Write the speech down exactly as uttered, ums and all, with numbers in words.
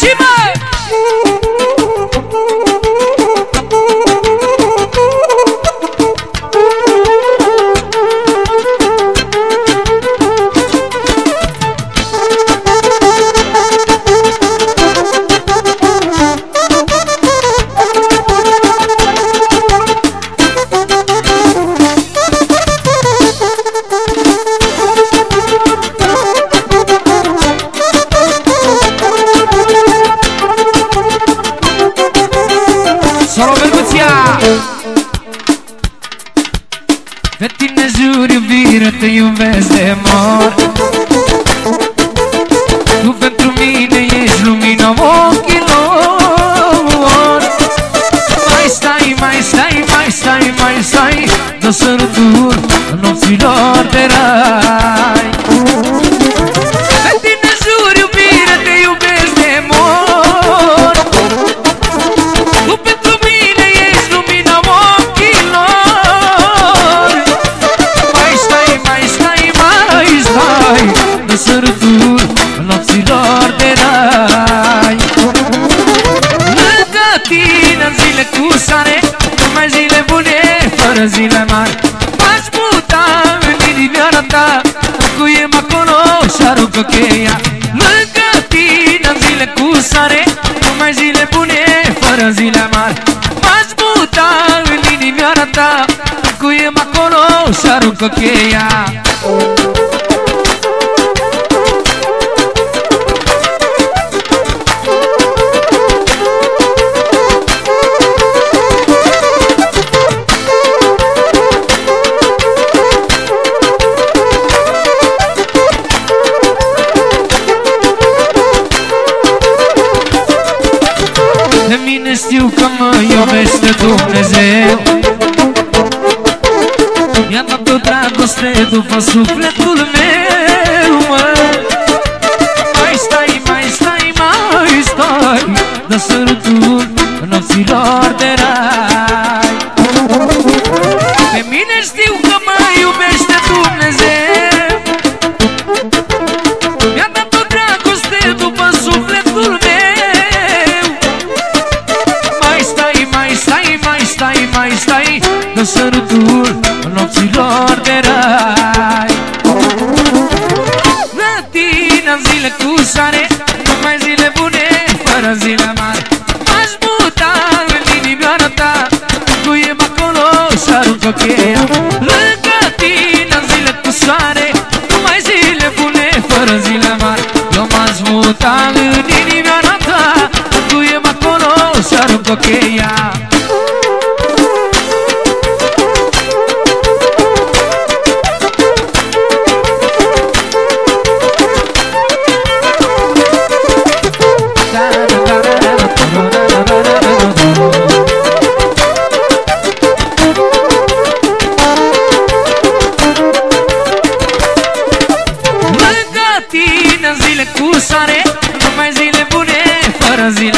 și mă! Pe tine jur iubire, te iubesc de mor. Tu pentru mine ești lumina ochilor. Mai stai, mai stai, mai stai, mai stai, dă săruturi nopților de rai. Pe tine jur iubire, te iubesc de mor. Tu pentru mine ești lumina ochilor. Mai stai, mai stai, mai stai, dă săruturi nopților de rai. Lângă tine în zile cu soare, numai zile bune, fără zile mari. M-aș muta în inimioara ta, locuiem acolo și aruncă cheia. Lângă tine în zile cu soare, numai zile bune, fără zile mari. M-aș muta în inimioara ta, locuiem acolo și aruncă cheia. De mine știu că mă iubește Dumnezeu. Mi-a dat o dragoste după sufletul meu, mă. Mai stai, mai stai, mai stai, dă săruturi nopților de rai. De mine știu că mă iubește Dumnezeu. Mi-a dat o dragoste după sufletul meu. Mai stai, dă săruturi nopților de rai. La tine în zile cu soare, numai zile bune, fără zile mari. M-aș muta în inimioara ta, locuiem acolo și aruncă cheia. Lângă tine în zile cu soare, numai zile bune, fără zile mari. Eu m-aș muta în inimioara ta, locuiem acolo și aruncă cheia. Cu soare, numai zile bune, fără zile